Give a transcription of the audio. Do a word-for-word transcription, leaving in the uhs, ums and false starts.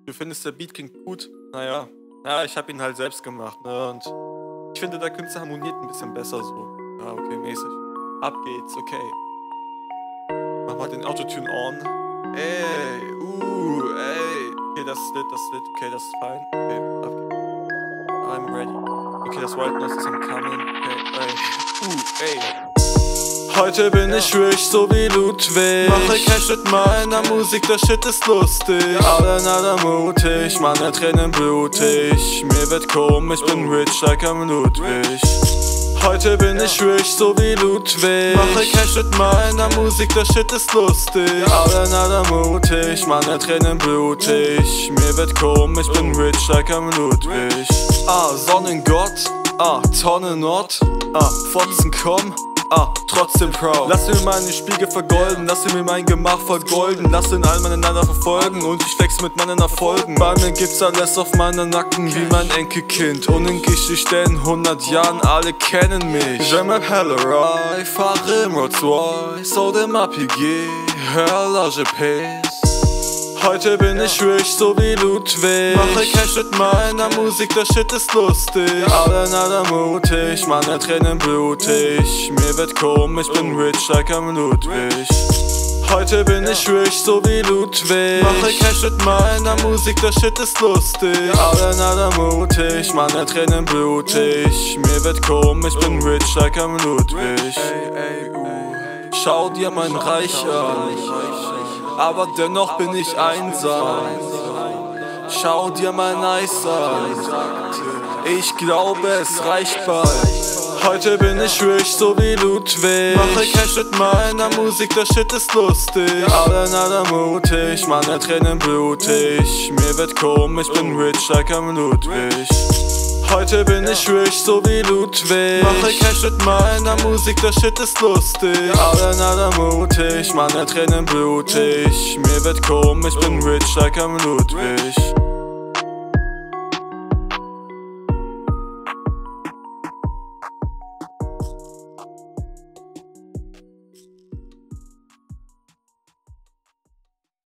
Du findest, der Beat klingt gut? Naja, ja, ich habe ihn halt selbst gemacht, ne, und ich finde, der Künstler harmoniert ein bisschen besser so. Ja, okay, mäßig. Ab geht's, okay. Mach mal den Autotune on. Ey, uh, ey. Okay, das ist lit, das ist lit, okay, das ist fein. Okay, ab geht's. I'm ready. Okay, das White Noise ist am Coming. Okay, ey. Uh, ey. Heute bin ich rich, so wie Ludwig. Mache Cash mit meiner Musik, der Shit ist lustig. Alle nada mutig, meine Tränen blutig. Mir wird komisch, bin rich like I'm Ludwig. Heute bin ich rich, so wie Ludwig. Mache Cash mit meiner Musik, der Shit ist lustig. Alle nada mutig, meine Tränen blutig. Mir wird komisch, bin rich like I'm Ludwig. Ah, Sonnengott, ah, Tonnennot, ah, Fotzen komm. Ah, trotzdem proud. Lass mir meine Spiegel vergolden, lass mir mein Gemach vergolden. Lass ihn all miteinander verfolgen und ich flex mit meinen Erfolgen. Bei mir gibt's alles auf meinen Nacken wie mein Enkelkind. Und in Geschichten hundert Jahren, alle kennen mich. Je m'appelle Roy, fahre im Rolls Royce, so dem A P G, hör la G Ps. Heute bin ich rich, so wie Ludwig. Mache Cash mit meiner Musik, der Shit ist lustig. Alle nada mutig, meine Tränen blutig. Mir wird komisch, bin rich like I'm Ludwig. Heute bin ich rich, so wie Ludwig. Mache Cash mit meiner Musik, der Shit ist lustig. Alle nada mutig, meine Tränen blutig. Mir wird komisch, bin rich like I'm Ludwig. Schau dir mein Reich an, aber dennoch bin ich einsam. Schau dir mein Eis an, ich glaube es reicht bald. Heute bin ich rich, so wie Ludwig. Mache Cash mit meiner Musik, der Shit ist lustig. Alle nada mutig, meine Tränen blutig. Mir wird komisch, bin rich like I'm Ludwig. Heute bin ich rich, so wie Ludwig. Mache Cash mit meiner Musik, der Shit ist lustig. Alle nada mutig, meine Tränen blutig. Mir wird komisch, bin rich like I'm Ludwig.